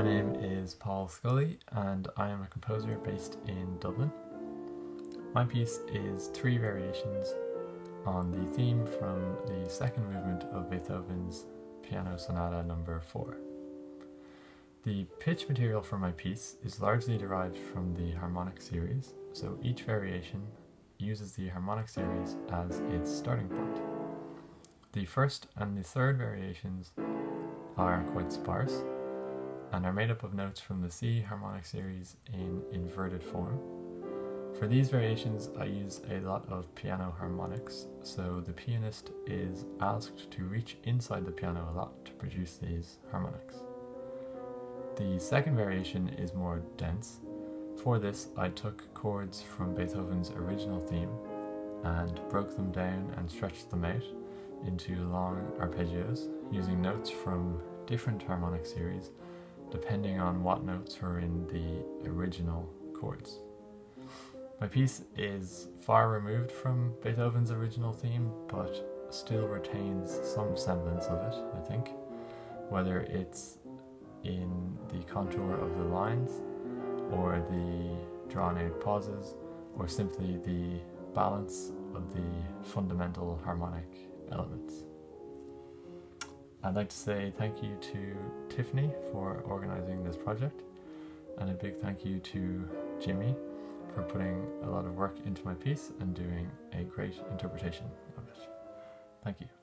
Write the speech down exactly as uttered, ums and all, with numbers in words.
My name is Paul Scully and I am a composer based in Dublin. My piece is three variations on the theme from the second movement of Beethoven's Piano Sonata number four. The pitch material for my piece is largely derived from the harmonic series, so each variation uses the harmonic series as its starting point. The first and the third variations are quite sparse and are made up of notes from the C harmonic series in inverted form. For these variations I use a lot of piano harmonics, so the pianist is asked to reach inside the piano a lot to produce these harmonics. The second variation is more dense. For this I took chords from Beethoven's original theme and broke them down and stretched them out into long arpeggios using notes from different harmonic series depending on what notes were in the original chords. My piece is far removed from Beethoven's original theme, but still retains some semblance of it, I think, whether it's in the contour of the lines, or the drawn out pauses, or simply the balance of the fundamental harmonic elements. I'd like to say thank you to Tiffany for organising this project, and a big thank you to Jimmy for putting a lot of work into my piece and doing a great interpretation of it. Thank you.